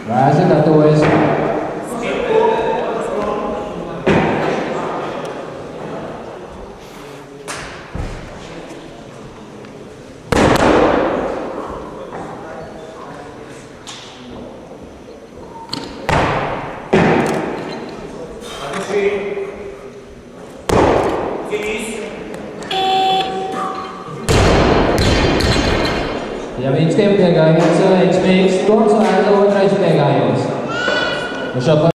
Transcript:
V razie gatavojas. Ja vīnskiem piegājiens veiksmīgs, Toms Vēza otrais piegājiens.